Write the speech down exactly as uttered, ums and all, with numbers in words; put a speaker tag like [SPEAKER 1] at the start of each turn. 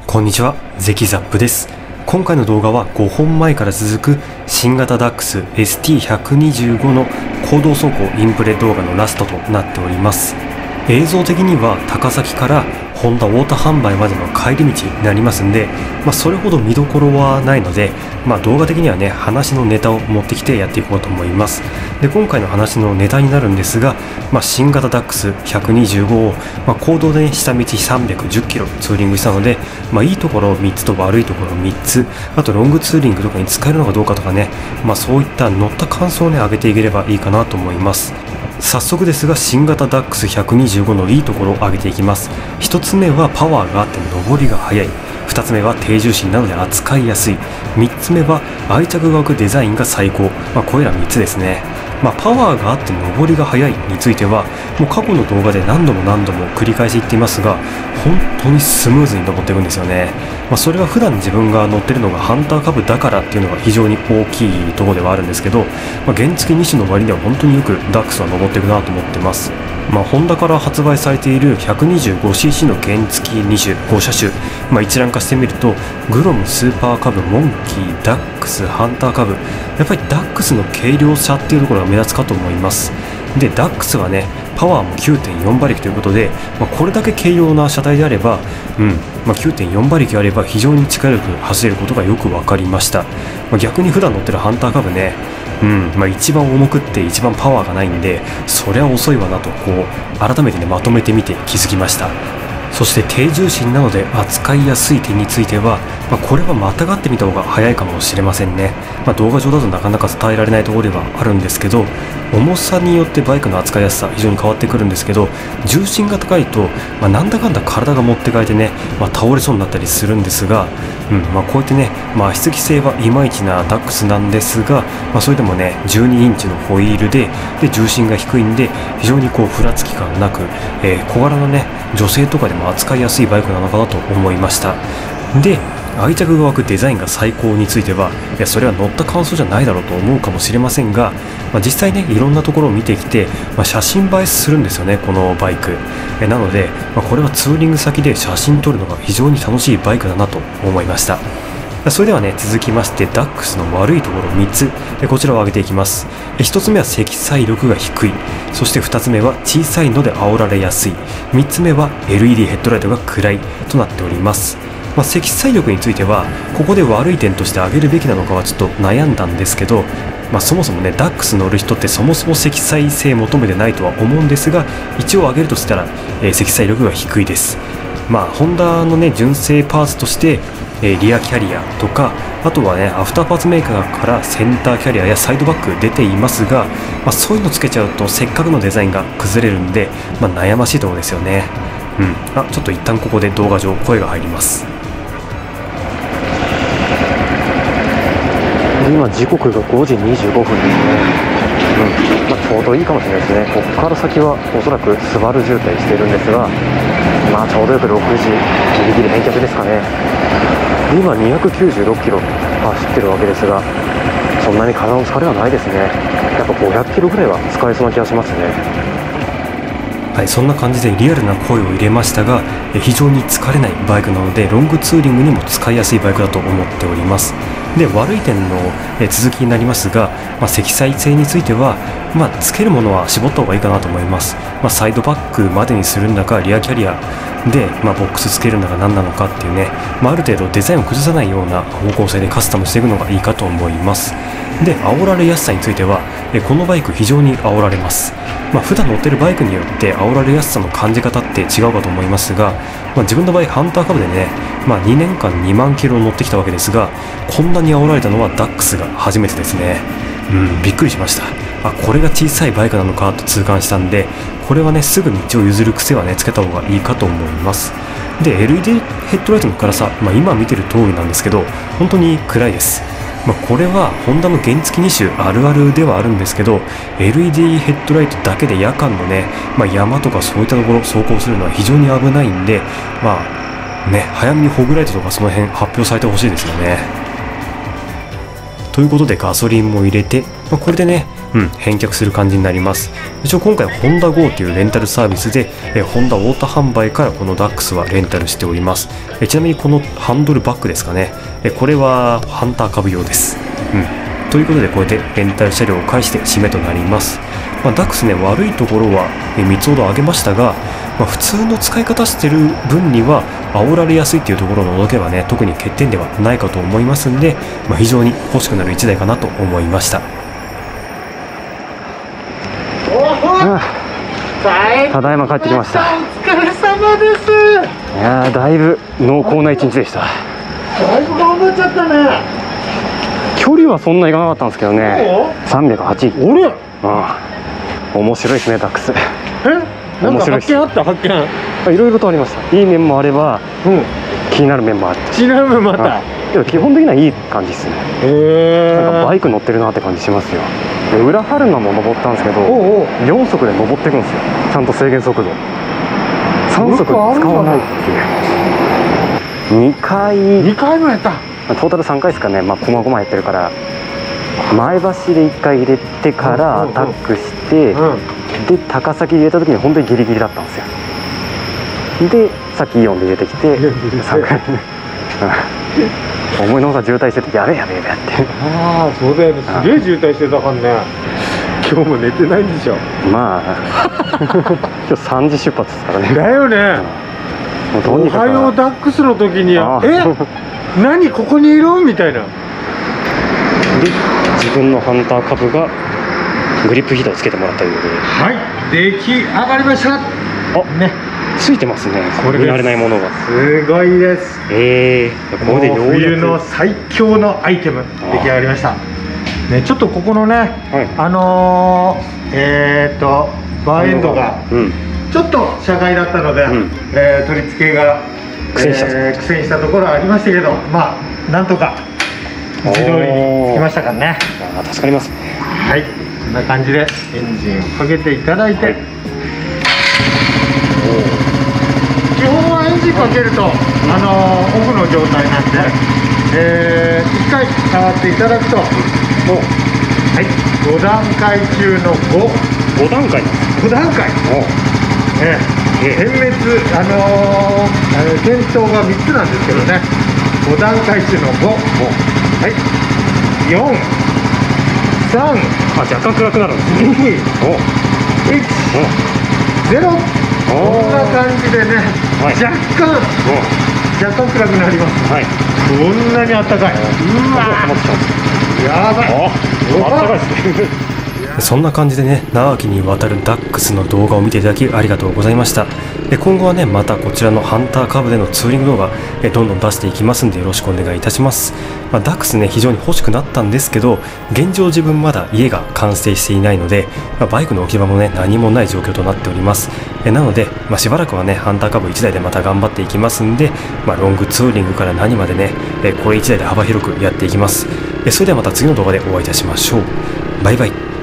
[SPEAKER 1] こんにちは、ゼキザップです。今回の動画はごほんまえから続く新型ダックス エスティーひゃくにじゅうご の公道走行インプレ動画のラストとなっております。映像的には高崎からホンダ太田販売までの帰り道になりますんで、まあ、それほど見どころはないので、まあ、動画的にはね話のネタを持ってきてやっていこうと思います。で今回の話のネタになるんですが、まあ、新型ダックスひゃくにじゅうごを、まあ、公道で、ね、下道さんびゃくじゅっキロツーリングしたので、まあ、いいところみっつと悪いところみっつ、あとロングツーリングとかに使えるのかどうかとかね、まあ、そういった乗った感想をね上げていければいいかなと思います。早速ですが、新型ダックスひゃくにじゅうごのいいところを挙げていきます。ひとつめはパワーがあって上りが速い、ふたつめは低重心なので扱いやすい、みっつめは愛着が湧くデザインが最高、まあ、これらみっつですね。まあ、パワーがあって上りが速いについてはもう過去の動画で何度も何度も繰り返し言っていますが、本当にスムーズに登っていくんですよね。まあ、それは普段自分が乗ってるのがハンター株だからっていうのが非常に大きいところではあるんですけど、まあ、原付に種の割には本当によくダックスは登っていくなと思ってます。まあ、ホンダから発売されている ひゃくにじゅうごシーシー の原付に種ご車種、まあ、一覧化してみるとグロム、スーパーカブ、モンキー、ダックス、ハンターカブ、やっぱりダックスの軽量さっていうところが目立つかと思います。でダックスはねパワーも きゅうてんよん 馬力ということで、まあ、これだけ軽量な車体であれば、うんまあ、きゅうてんよん 馬力あれば非常に力強く走れることがよく分かりました。まあ、逆に普段乗ってるハンターカブね、うんまあ、一番重くって一番パワーがないんで、そりゃ遅いわなとこう改めてねまとめてみて気づきました。そして低重心なので扱いやすい点については、まあ、これはまたがってみた方が早いかもしれませんね。まあ、動画上だとなかなか伝えられないところではあるんですけど、重さによってバイクの扱いやすさ非常に変わってくるんですけど、重心が高いと、まあ、なんだかんだ体が持ってかれてね、まあ、倒れそうになったりするんですが、うんまあ、こうやってね、まあ、足つき性はいまいちなダックスなんですが、まあ、それでもねじゅうにインチのホイールでで重心が低いんで非常にこうふらつき感なく、えー、小柄なね女性とかでも扱いやすいバイクなのかなと思いました。で愛着が湧くデザインが最高については、いやそれは乗った感想じゃないだろうと思うかもしれませんが、まあ、実際ねいろんなところを見てきて、まあ、写真映えするんですよねこのバイク。えなので、まあ、これはツーリング先で写真撮るのが非常に楽しいバイクだなと思いました。それではね続きましてダックスの悪いところみっつ、こちらを挙げていきます。ひとつめは積載力が低い、そしてふたつめは小さいので煽られやすい、みっつめは エルイーディー ヘッドライトが暗いとなっております。まあ、積載力についてはここで悪い点として挙げるべきなのかはちょっと悩んだんですけど、まあ、そもそもねダックス乗る人ってそもそも積載性求めてないとは思うんですが、一応挙げるとしたら、えー、積載力が低いです。まあホンダのね純正パーツとしてえー、リアキャリアとか、あとはねアフターパーツメーカーからセンターキャリアやサイドバック出ていますが、まあ、そういうのつけちゃうとせっかくのデザインが崩れるんで、まあ、悩ましいところですよね。うんあちょっと一旦ここで動画上声が入ります。今時刻がごじにじゅうごふんですね。うんまあ、ちょうどいいかもしれないですね。ここから先はおそらくスバル渋滞しているんですが、まあちょうどよくろくじギリギリ返却ですかね。今にひゃくきゅうじゅうろっキロ走ってるわけですが、そんなに体の疲れはないですね。やっぱごひゃくキロぐらいは使えそうな気がしますね。はい、そんな感じでリアルな声を入れましたが、非常に疲れないバイクなのでロングツーリングにも使いやすいバイクだと思っております。で悪い点の続きになりますが、まあ、積載性については、まあ、つけるものは絞った方がいいかなと思います。まあ、サイドバックまでにするんだかリアキャリアで、まあ、ボックスつけるんだか何なのかっていうね、まあ、ある程度デザインを崩さないような方向性でカスタムしていくのがいいかと思います。で煽られやすさについてはこのバイク非常に煽られます。まあ、普段乗ってるバイクによって煽られやすさの感じ方って違うかと思いますが、まあ、自分の場合ハンター株でね、まあ、にねんかんにまんキロ乗ってきたわけですが、こんなに煽られたのはダックスが初めてですね。うんびっくりしました。あこれが小さいバイクなのかと痛感したんで、これはねすぐ道を譲る癖はねつけた方がいいかと思います。で エルイーディー ヘッドライトの暗さ、まあ、今見てる通りなんですけど本当に暗いです。まあ、これはホンダの原付に種あるあるではあるんですけど、 エルイーディー ヘッドライトだけで夜間のね、まあ、山とかそういったところ走行するのは非常に危ないんで、まあね早めにホグライトとかその辺発表されてほしいですよね。ということでガソリンも入れて、まあ、これでねうん、返却する感じになります。一応今回ホンダ ゴー というレンタルサービスで、えホンダ大田販売からこのダックスはレンタルしております。えちなみにこのハンドルバッグですかね、えこれはハンター株用です。うんということで、こうやってレンタル車両を介して締めとなります。まあ、ダックスね、悪いところはみっつほど挙げましたが、まあ、普通の使い方してる分には煽られやすいっていうところを除けばね、特に欠点ではないかと思いますんで、まあ、非常に欲しくなるいちだいかなと思いました。ただいま帰ってきました。
[SPEAKER 2] お疲れ様です。
[SPEAKER 1] いやー、だいぶ濃厚な一日でした。
[SPEAKER 2] だいぶ頑張っちゃったね。
[SPEAKER 1] 距離はそんないかなかったんですけどね、さんびゃくはち。
[SPEAKER 2] 俺、うん、
[SPEAKER 1] 面白いですね、ダックス。
[SPEAKER 2] え、なんか発見あった？発見
[SPEAKER 1] いろいろとありました。いい面もあれば、うん、気になる面もあって、
[SPEAKER 2] 気になる面もあった。
[SPEAKER 1] でも基本的にはいい感じですね。へえ。なんかバイク乗ってるなって感じしますよ。で裏春名も登ったんですけど、おうおうよん速で登っていくんですよ。ちゃんと制限速度さん速使わないっていう。にかい
[SPEAKER 2] にかいもやった。
[SPEAKER 1] トータルさんかいですかね。まあこまごまやってるから、前橋でいっかい入れてからアタックして、うんうん、で高崎入れた時に本当にギリギリだったんですよ。でさっきイオンで入れてきてさんかい思いのほか渋滞してて、やべえやべえやべえって。
[SPEAKER 2] ああそうだよね、すげえ渋滞してたからね。今日も寝てないんでしょ。ま
[SPEAKER 1] あ今日さんじ出発ですからね。
[SPEAKER 2] だよね、うん、おはようダックスの時にはえ何ここにいるみたいな。で
[SPEAKER 1] 自分のハンター株がグリップヒーターをつけてもらったということで、
[SPEAKER 2] はい、出来上がりました。あ
[SPEAKER 1] ね、ついてますね。これ見られないものが
[SPEAKER 2] すごいです。
[SPEAKER 1] ええー、これでようやく
[SPEAKER 2] 冬の最強のアイテム出来上がりました。ね、ちょっとここのね、はい、あのー、えー、っとバーエンドがちょっと車外だったので、うん、えー、取り付けが苦戦した、えー、苦戦したところはありましたけど、まあなんとか位置通りにつきましたからね。
[SPEAKER 1] あ、助かりますね。
[SPEAKER 2] はい、こんな感じでエンジンをかけていただいて、はい、基本はエンジンかけると、あのー、オフの状態なんで、はい、えー、いっかい触っていただくと、はい、ご段階中のご。
[SPEAKER 1] ご段階
[SPEAKER 2] ご段階。ええ、点滅、あのー、点灯がみっつなんですけどね、ご段階中のご、はい、よん、さん、
[SPEAKER 1] あ、若干暗くなるんですね。
[SPEAKER 2] に、いち、ゼロ、こんな感じでね、はい、若干、若干暗くなります。はい、こんなにあったかい。うわー、やばい。あ、あったかいですね。
[SPEAKER 1] そんな感じでね、長きにわたるダックスの動画を見ていただきありがとうございました。今後はね、またこちらのハンター株でのツーリング動画どんどん出していきますんでよろしくお願いいたします。まあ、ダックスね、非常に欲しくなったんですけど、現状自分まだ家が完成していないので、まあ、バイクの置き場もね、何もない状況となっております。えなので、まあ、しばらくはね、ハンター株いちだいでまた頑張っていきますんで、まあ、ロングツーリングから何までね、これいちだいで幅広くやっていきます。それではまた次の動画でお会いいたしましょう。バイバイ。